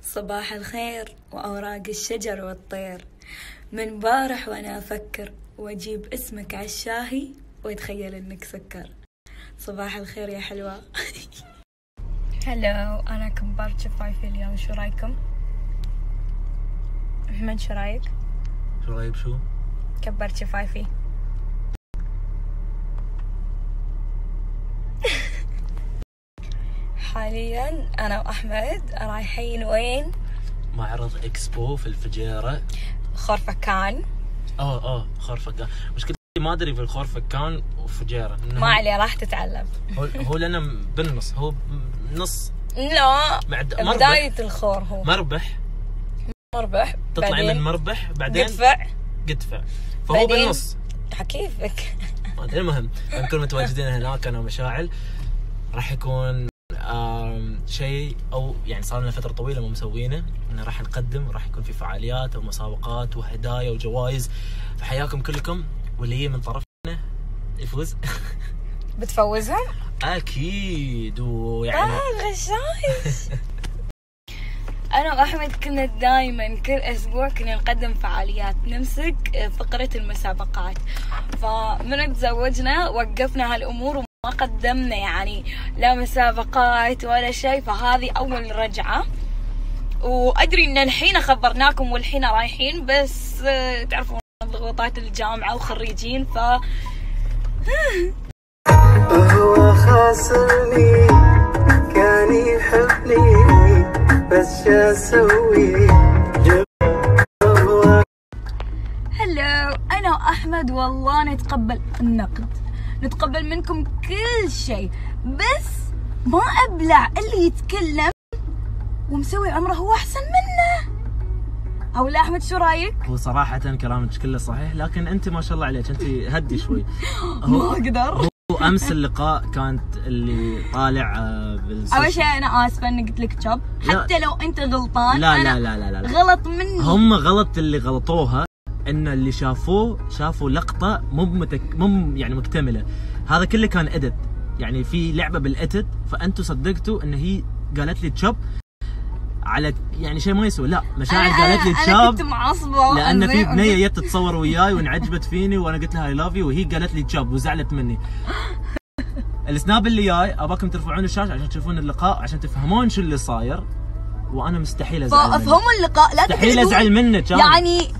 صباح الخير وأوراق الشجر والطير، من بارح وأنا أفكر وأجيب اسمك عالشاهي وأتخيل إنك سكر. صباح الخير يا حلوة. هلو، أنا كبرت شفايفي اليوم، شو رايكم؟ محمد شو رايك؟ شو رايك شو؟ كبرت شفايفي. حاليا أنا وأحمد رايحين وين؟ معرض اكسبو في الفجيرة، خرفكان. خرفكان. مشكلتي ما ادري في الخرفكان وفجيرة. ما عليه، راح تتعلم. هو لنا بالنص، هو نص. لا، بداية الخور هو مربح تطلعي من مربح بعدين قدفع فهو بالنص. كيفك؟ المهم نكون متواجدين هناك انا ومشاعل. راح يكون شيء، او يعني صار لنا فتره طويله ما مسوينه، انه راح نقدم، راح يكون في فعاليات ومسابقات وهدايا وجوائز، فحياكم كلكم، واللي هي من طرفنا يفوز. بتفوزهم؟ اكيد. ويعني غشاش. انا واحمد كنا دائما كل اسبوع كنا نقدم فعاليات، نمسك فقره المسابقات، فمن تزوجنا وقفنا هالامور وما قدمنا يعني لا مسابقات ولا شيء، فهذه اول رجعه. وادري ان الحين خبرناكم والحين رايحين، بس تعرفون ضغوطات الجامعه وخريجين ف هو خاصني كان يحبني بس شو اسوي. هلو، انا واحمد والله نتقبل النقد، نتقبل منكم كل شيء، بس ما ابلع اللي يتكلم ومسوي عمره هو احسن منه. او لا احمد، شو رايك؟ هو صراحه كلامك كله صحيح، لكن انت ما شاء الله عليك، انت هدي شوي. ما اقدر. امس اللقاء كانت اللي طالع اول شيء انا اسفه اني قلت لك شب، حتى لو انت غلطان. لا لا لا لا لا، غلط مني. هم غلط اللي غلطوها، ان اللي شافوا لقطه مو يعني مكتمله. هذا كله كان ادت، يعني في لعبه بالادت، فانتم صدقتوا ان هي قالت لي تشب على يعني شيء ما يسوي. لا، مشاعل قالت لي تشاب. انا كنت معصبه لان في بنيه جت تتصور وياي وانعجبت فيني، وانا قلت لها اي لاف يو، وهي قالت لي تشاب وزعلت مني. السناب اللي جاي اباكم ترفعون الشاشه عشان تشوفون اللقاء، عشان تفهمون شو اللي صاير، وانا مستحيل ازعل منك. فافهموا اللقاء، لا مستحيل ازعل منك يعني.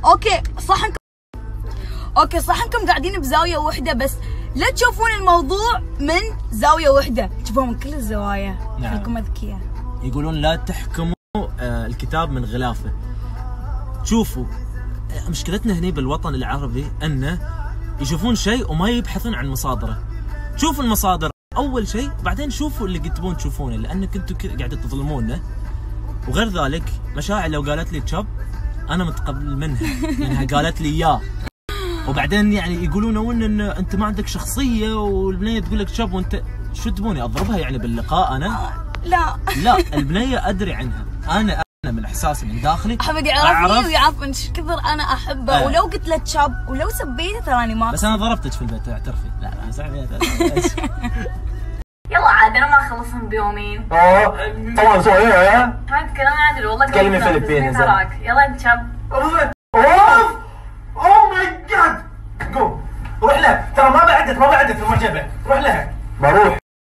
اوكي صح انكم قاعدين بزاويه واحده، بس لا تشوفون الموضوع من زاويه واحده، تشوفون من كل الزوايا. نعم. خليكم اذكياء. يقولون لا تحكموا الكتاب من غلافه. شوفوا، مشكلتنا هنا بالوطن العربي انه يشوفون شيء وما يبحثون عن مصادره. شوفوا المصادر اول شيء، بعدين شوفوا اللي تبون تشوفونه، لانك انتم قاعدين تظلمونا. وغير ذلك مشاعل لو قالت لي تشب انا متقبل منها، لانها قالت لي اياه. وبعدين يعني يقولون ان انت ما عندك شخصيه، والبنيه تقول لك تشب، وانت شو تبوني اضربها يعني باللقاء انا؟ لا البنيه ادري عنها، انا من احساسي من داخلي احمد يعرفني ويعرف ان كثر انا احبه. ولو قلت له تشاب ولو سبيته تراني ما بس انا ضربتك في البيت اعترفي. لا زعلت. يلا عاد انا ما اخلصهم بيومين. طبعا سوري. ما تكلم عادل والله. تكلمي فلبيني تراك. يلا انت شاب. اوه ماي جاد. قوم روح لها، ترى ما بعدت المعجبه، روح لها. بروح